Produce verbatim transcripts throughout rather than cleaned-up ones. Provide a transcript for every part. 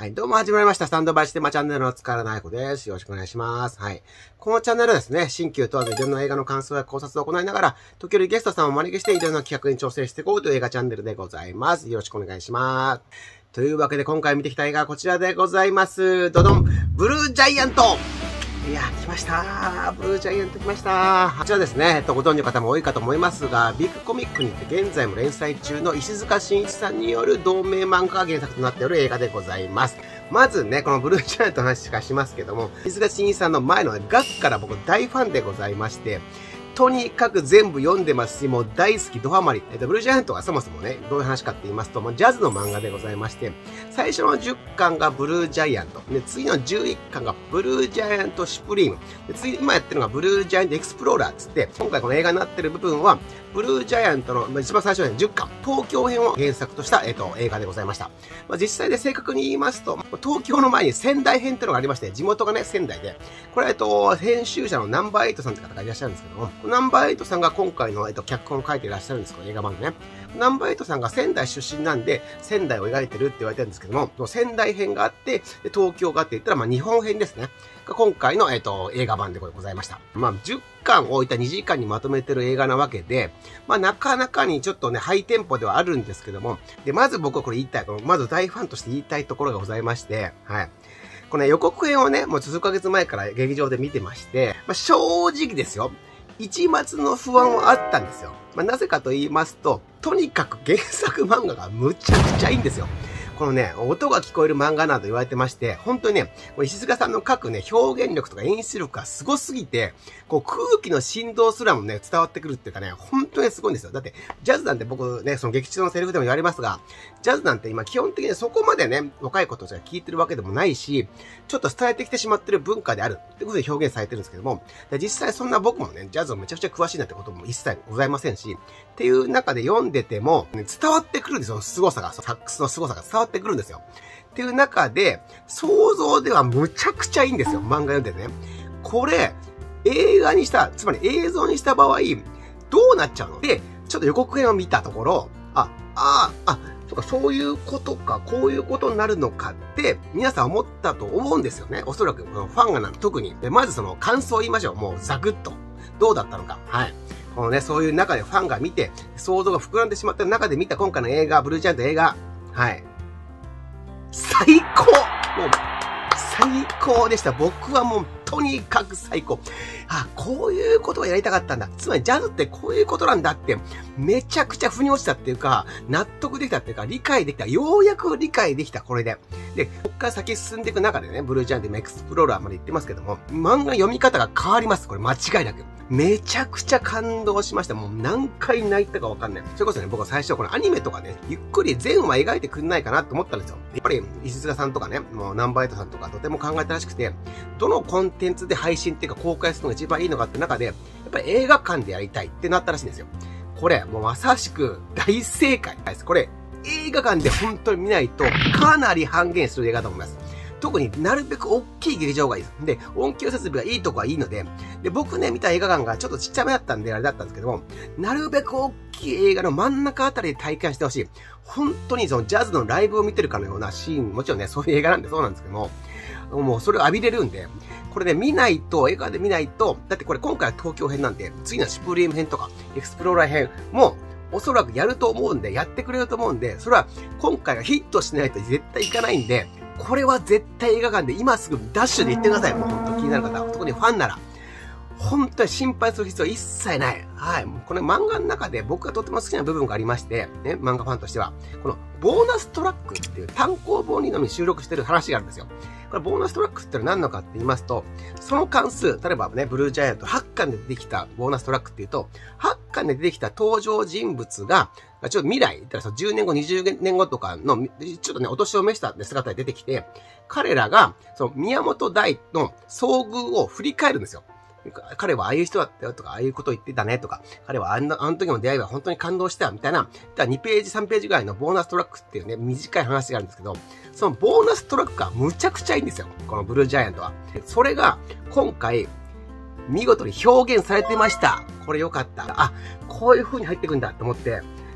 はい、どうも始まりました。スタンドバイシネマチャンネルの塚原直子です。よろしくお願いします。はい。このチャンネルはですね、新旧問わずいろんな映画の感想や考察を行いながら、時折ゲストさんをお招きしていろんな企画に挑戦していこうという映画チャンネルでございます。よろしくお願いします。というわけで今回見てきた映画はこちらでございます。ドドン、ブルージャイアント。いやー、来ましたブルージャイアント来ましたこちらですね、えっと、ご存知の方も多いかと思いますが、ビッグコミックにて現在も連載中の石塚真一さんによる同名漫画が原作となっている映画でございます。まずね、このブルージャイアントの話しかしますけども、石塚真一さんの前のガクから僕大ファンでございまして、とにかく全部読んでますし、もう大好き、ドハマり。えっと、ブルージャイアントはそもそもね、どういう話かって言いますと、もうジャズの漫画でございまして、最初のじゅっかんがブルージャイアント。で、次のじゅういっかんがブルージャイアントシュプリーム。で、次、今やってるのがブルージャイアントエクスプローラーっつって、今回この映画になってる部分は、ブルージャイアントの一番最初のじゅっかん、東京編を原作とした、えっと、映画でございました。まあ、実際で正確に言いますと、東京の前に仙台編っていうのがありまして、地元がね、仙台で、これはえっと、編集者のナンバーエイトさんって方がいらっしゃるんですけども、ナンバーエイトさんが今回の、えっと、脚本を書いていらっしゃるんですけど、映画版でね。ナンバーエイトさんが仙台出身なんで、仙台を描いてるって言われてるんですけども、仙台編があって、東京があって言ったら、まあ、日本編ですね。が今回の、えっと、映画版でございました。まあ、じゅっかん置いたにじかんにまとめてる映画なわけで、まあ、なかなかにちょっとね、ハイテンポではあるんですけども、で、まず僕はこれ言いたい、まず大ファンとして言いたいところがございまして、はい。この、ね、予告編をね、もう数ヶ月前から劇場で見てまして、まあ、正直ですよ。一末の不安はあったんですよ。まあ、なぜかと言いますと、とにかく原作漫画がむちゃくちゃいいんですよ。このね、音が聞こえる漫画など言われてまして、本当にね、石塚さんの書くね、表現力とか演出力がすごすぎて、こう空気の振動すらもね、伝わってくるっていうかね、本当にすごいんですよ。だって、ジャズなんて僕ね、その劇中のセリフでも言われますが、ジャズなんて今基本的にそこまでね、若いことじゃ聞いてるわけでもないし、ちょっと伝えてきてしまってる文化であるってことで表現されてるんですけども、実際そんな僕もね、ジャズをめちゃくちゃ詳しいなんてことも一切ございませんし、っていう中で読んでても、ね、伝わってくるんですよ、凄さが、サックスの凄さが伝わってくるんですよ。っていう中で、想像ではむちゃくちゃいいんですよ、漫画読んでね。これ、映画にした、つまり映像にした場合、どうなっちゃうので、ちょっと予告編を見たところ、あ、あ、あ、そうか、そういうことか、こういうことになるのかって、皆さん思ったと思うんですよね。おそらく、このファンがなる、特に。で、まずその感想を言いましょう。もうザクッと。どうだったのか。はい。このね、そういう中でファンが見て、想像が膨らんでしまった中で見た今回の映画、ブルージャイアント映画。はい。最高もう、最高でした。僕はもう、とにかく最高。あ、こういうことをやりたかったんだ。つまりジャズってこういうことなんだって、めちゃくちゃ腑に落ちたっていうか、納得できたっていうか、理解できた。ようやく理解できた、これで。で、こっから先進んでいく中でね、ブルージャイアントエクスプローラーまで言ってますけども、漫画読み方が変わります。これ間違いなく。めちゃくちゃ感動しました。もう何回泣いたかわかんない。それこそね、僕は最初このアニメとかね、ゆっくり全話描いてくんないかなと思ったんですよ。やっぱり、石塚さんとかね、もうナンバーエイトさんとかとても考えたらしくて、どのコンテンツで配信っていうか公開するのが一番いいのかって中で、やっぱり映画館でやりたいってなったらしいんですよ。これ、もうまさしく大正解です。これ、映画館で本当に見ないとかなり半減する映画だと思います。特になるべく大きい劇場がいいです。で、音響設備がいいとこはいいので、で、僕ね、見た映画館がちょっとちっちゃめだったんであれだったんですけども、なるべく大きい映画の真ん中あたりで体感してほしい。本当にそのジャズのライブを見てるかのようなシーン、もちろんね、そういう映画なんでそうなんですけども、もうそれを浴びれるんで、これね、見ないと、映画で見ないと、だってこれ今回は東京編なんで、次のシュプリーム編とか、エクスプローラー編も、おそらくやると思うんで、やってくれると思うんで、それは今回がヒットしないと絶対いかないんで、これは絶対映画館で今すぐダッシュで行ってください。もう本当気になる方、特にファンなら。本当に心配する必要は一切ない。はい。この漫画の中で僕がとても好きな部分がありまして、ね、漫画ファンとしては、このボーナストラックっていう単行本にのみ収録してる話があるんですよ。これボーナストラックってのは何のかって言いますと、その関数、例えばね、ブルージャイアントはちかんで出てきたボーナストラックっていうと、はちかんで出てきた登場人物が、ちょっと未来、だからじゅうねんご、にじゅうねんごとかの、ちょっとね、お年を召した姿で出てきて、彼らが、その宮本大の遭遇を振り返るんですよ。彼はああいう人だったよとか、ああいうこと言ってたねとか、彼はあの、あの時の出会いは本当に感動したみたいな、にページ、さんページぐらいのボーナストラックっていうね、短い話があるんですけど、そのボーナストラックがむちゃくちゃいいんですよ。このブルージャイアントは。それが、今回、見事に表現されてました。これよかった。あ、こういう風に入ってくんだと思って、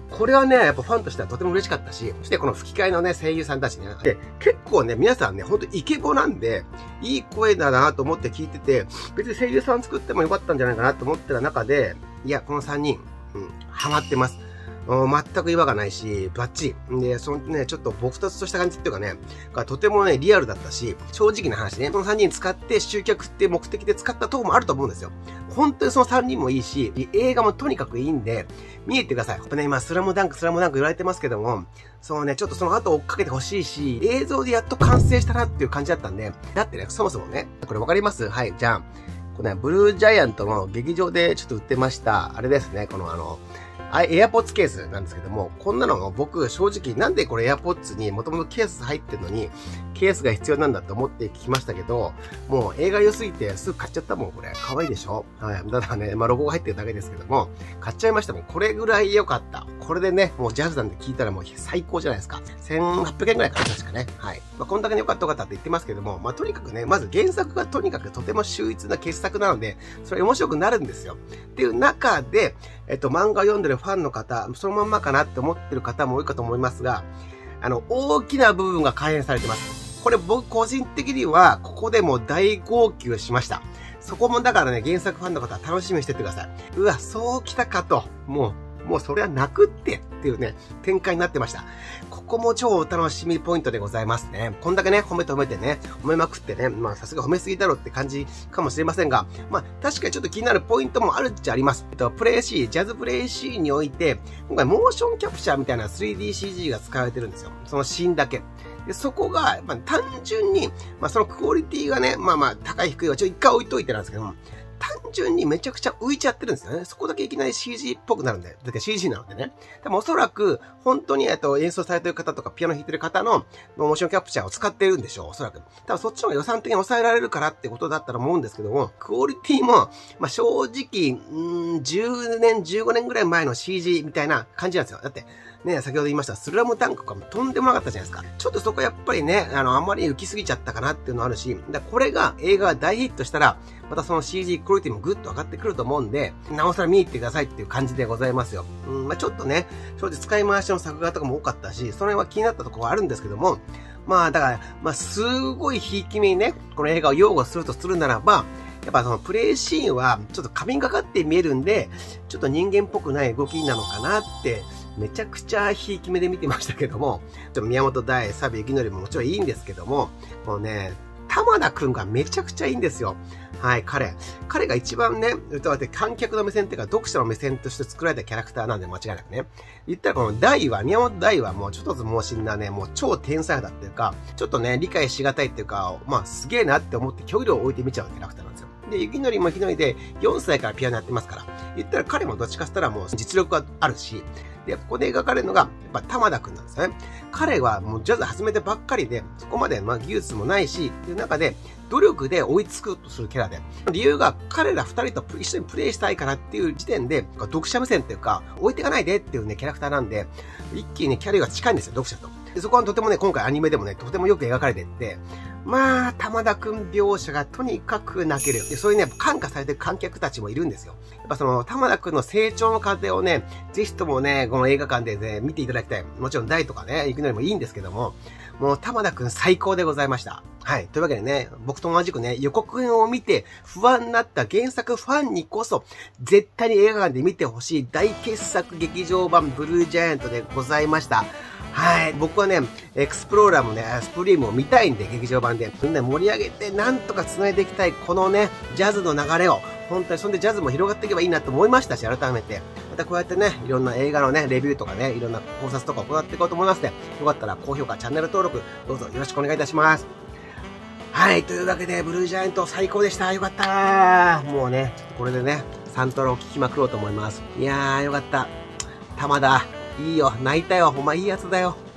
これはね、やっぱファンとしてはとても嬉しかったし、そしてこの吹き替えのね、声優さんたちね。で、結構ね、皆さんね、ほんとイケボなんで、いい声だなと思って聞いてて、別に声優さん作ってもよかったんじゃないかなと思ってた中で、いや、このさんにん、うん、ハマってます。全く違和がないし、バッチリ。で、そのね、ちょっと僕とした感じっていうかね、がとてもね、リアルだったし、正直な話ね、そのさんにん使って集客って目的で使ったとこもあると思うんですよ。本当にそのさんにんもいいし、映画もとにかくいいんで、見に行ってください。やっぱね、今、スラムダンク、スラムダンク言われてますけども、そうね、ちょっとその後追っかけてほしいし、映像でやっと完成したなっていう感じだったんで、だってね、そもそもね、これわかります？はい、じゃあ、このね、ブルージャイアントの劇場でちょっと売ってました、あれですね、このあの、あ、エアポッツケースなんですけども、こんなの僕正直なんでこれエアポッツにもともとケース入ってるのに、ケースが必要なんだと思って聞きましたけど、もう映画良すぎてすぐ買っちゃったもん、これ。可愛いでしょ？はい。ただね、まあロゴが入ってるだけですけども、買っちゃいましたもん。これぐらい良かった。これでね、もうジャズなんて聞いたらもう最高じゃないですか。せんはっぴゃくえんぐらいかな、確かね。はい。まあこんだけね良かった良かったって言ってますけども、まあとにかくね、まず原作がとにかくとても秀逸な傑作なので、それ面白くなるんですよ。っていう中で、えっと、漫画を読んでるファンの方、そのまんまかなって思ってる方も多いかと思いますが、あの、大きな部分が改変されてます。これ僕個人的には、ここでも大号泣しました。そこもだからね、原作ファンの方は楽しみにしてってください。うわ、そう来たかと。もう、もうそれは泣くってっていうね、展開になってました。ここも超お楽しみポイントでございますね。こんだけね、褒めて褒めてね、褒めまくってね、まあさすが褒めすぎだろって感じかもしれませんが、まあ確かにちょっと気になるポイントもあるっちゃあります。えっと、プレイシー、ジャズプレイシーにおいて、今回モーションキャプチャーみたいな スリーディーシージー が使われてるんですよ。そのシーンだけ。で、そこが、まあ単純に、まあそのクオリティがね、まあまあ高い低いはちょっと一回置いといてなんですけども、単純にめちゃくちゃ浮いちゃってるんですよね。そこだけいきなり シージー っぽくなるんで。だって シージー なのでね。でもおそらく、本当に、えっと、演奏されてる方とか、ピアノ弾いてる方の、モーションキャプチャーを使ってるんでしょう。おそらく。多分そっちの方が予算的に抑えられるからってことだったら思うんですけども、クオリティも、まあ、正直、うん、じゅうねん、じゅうごねんぐらい前の シージー みたいな感じなんですよ。だって、ね、先ほど言いました、スラムダンクとかもとんでもなかったじゃないですか。ちょっとそこやっぱりね、あの、あんまり浮きすぎちゃったかなっていうのあるし、だこれが映画が大ヒットしたら、またその シージー クオリティもぐっと上がってくると思うんで、なおさら見に行ってくださいっていう感じでございますよ。うん、まあちょっとね、正直使い回しの作画とかも多かったし、その辺は気になったところはあるんですけども、まあだから、まあすごいひいき目にね、この映画を擁護するとするならば、やっぱそのプレイシーンはちょっと神がかって見えるんで、ちょっと人間っぽくない動きなのかなって、めちゃくちゃひいき目で見てましたけども、ちょっと宮本大、サビ、ゆきのりももちろんいいんですけども、もうね、玉田くんがめちゃくちゃいいんですよ。はい、彼。彼が一番ね、歌われて観客の目線っていうか、読者の目線として作られたキャラクターなんで間違いなくね。言ったらこの大は、宮本大はもうちょっとずつ猛進なね、もう超天才だっていうか、ちょっとね、理解しがたいっていうか、まあすげえなって思って距離を置いて見ちゃうキャラクターなんですよ。で、ゆきのりもゆきのりでよんさいからピアノやってますから、言ったら彼もどっちかしたらもう実力があるし、で、ここで描かれるのが、やっぱ玉田くんなんですよね。彼はもうジャズ始めてばっかりで、そこまでまあ技術もないし、っていう中で、努力で追いつくとするキャラで。理由が彼ら二人と一緒にプレイしたいからっていう時点で、読者目線っていうか、置いていかないでっていうね、キャラクターなんで、一気にね、キャリアが近いんですよ、読者と。でそこはとてもね、今回アニメでもね、とてもよく描かれてって、まあ、玉田くん描写がとにかく泣ける。でそういうね、感化されてる観客たちもいるんですよ。やっぱその、玉田くんの成長の過程をね、ぜひともね、この映画館でね、見ていただきたい。もちろん大とかね、行くのにもいいんですけども、もう玉田くん最高でございました。はい。というわけでね、僕と同じくね、予告編を見て不安になった原作ファンにこそ、絶対に映画館で見てほしい大傑作劇場版ブルージャイアントでございました。はい。僕はね、エクスプローラーもね、スプリームを見たいんで、劇場版で。みんな盛り上げて、なんとか繋いでいきたい、このね、ジャズの流れを、本当に、そんでジャズも広がっていけばいいなと思いましたし、改めて。またこうやってね、いろんな映画のね、レビューとかね、いろんな考察とかを行っていこうと思いますので、よかったら高評価、チャンネル登録、どうぞよろしくお願いいたします。はい。というわけで、ブルージャイアント最高でした。よかったー。もうね、これでね、サントラを聴きまくろうと思います。いやー、よかった。玉田。いいよ、泣いたよ、お前いいやつだよ。